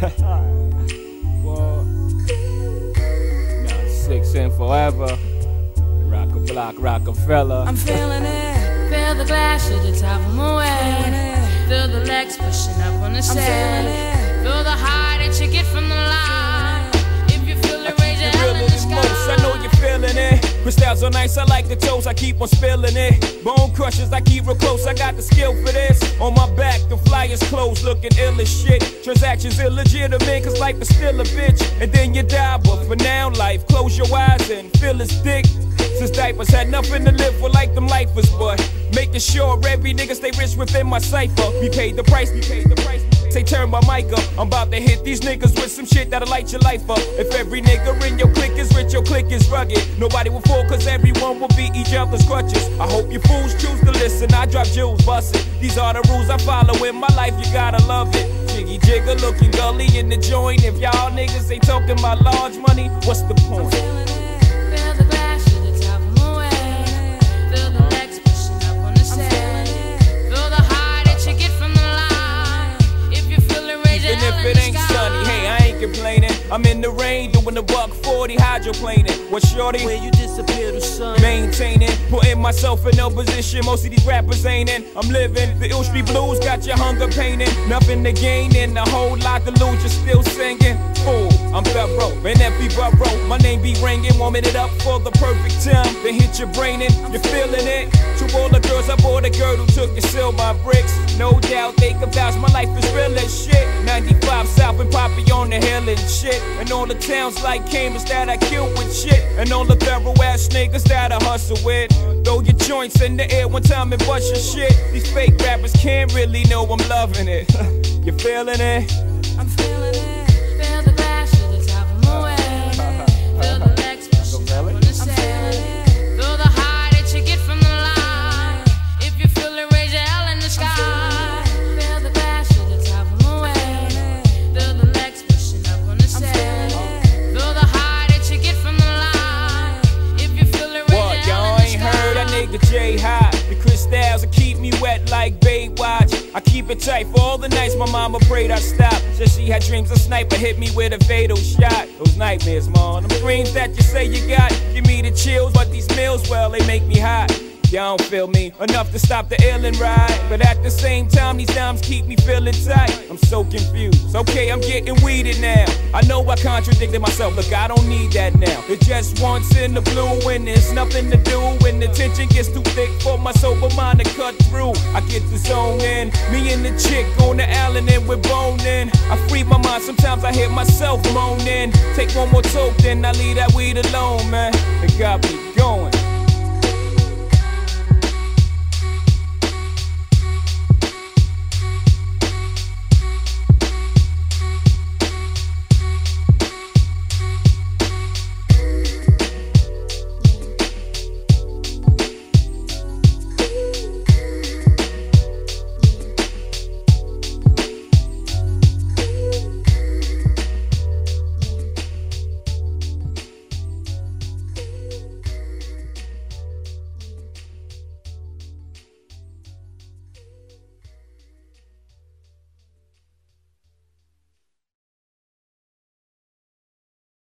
Well, now 6 and forever. Rock-a-block, Rockefeller. I'm feeling it. Feel the glass at the top of my way. Feel the legs pushing up on the set. Feel the high that you get from the line. If you feel it, raise your hand in the sky. I know you're feeling it. Crystals are nice, I like the toes, I keep on spilling it. Bone crushers, I keep real close, I got the skill for this. On my back, the flyers closed, looking ill as shit. Transactions illegitimate, cause life is still a bitch. And then you die, but for now, life, close your eyes and feel his dick. Since diapers had nothing to live for like them lifers, but making sure every nigga stay rich within my cipher. We paid the price, Say turn my mic up, I'm about to hit these niggas with some shit that'll light your life up. If every nigga in your clique is rich, your clique is rugged. Nobody will fall cause everyone will be each other's crutches. I hope you fools choose to listen, I drop jewels, bust it. These are the rules I follow in my life, you gotta love it. Jiggy jigger looking gully in the joint. If y'all niggas ain't talking about large money, what's the point? Feel the glass at the top of my way. Feel the legs pushing up on the set. Feel the high that you get from the line. If you feel it, raise your Even if hand in it the ain't sky. sunny, hey, I ain't complaining. I'm in the rain doing the $140 hydroplaning. What shorty? Where you disappear to sun. Maintaining, putting myself in no position most of these rappers ain't in. I'm living, the Ill Street Blues got your hunger painting. Nothing to gain and a whole lot to lose, you're still singing. Fool, I'm thorough, and every borough, my name be ringing. Warming it up for the perfect time, then hit your brain and you're feeling it. To all the girls, I bought a girl who took your silver bricks. No doubt they can vouch, my life is real as shit. 95 South and Poppy on the hill and shit. And all the towns like Cambridge that I kill with shit. And all the thorough ass niggas that I hustle with. Throw your joints in the air one time and bust your shit. These fake rappers can't really know I'm loving it. You feeling it? I'm feeling it. Feel the glass at the top of my way. Feel the legs pushing up on the set. Feel the high that you get from the line. If you feel it, raise your hell in the sky. Feel the glass at the top of my way. Feel the legs pushing up on the set. Feel the high that you get from the line. If you feel it, raise What, your y'all hell in the ain't heard that sky. nigga J high. The crystals will keep me wet like Baywatch. I keep it tight for all the nights my mama prayed I stop. Said she had dreams a sniper hit me with a fatal shot. Those nightmares, man, them dreams that you say you got. Give me the chills, but these meals, well, they make me hot. Y'all don't feel me enough to stop the illin' ride. But at the same time, these dimes keep me feeling tight. I'm so confused. Okay, I'm getting weeded now. I know I contradicted myself. Look, I don't need that now. It's just once in the blue when there's nothing to do. When the tension gets too thick for my sober mind to cut through. I get the zone in. Me and the chick on the island and we're boning. I free my mind. Sometimes I hear myself moaning. Take one more toke, then I leave that weed alone, man. It got me going.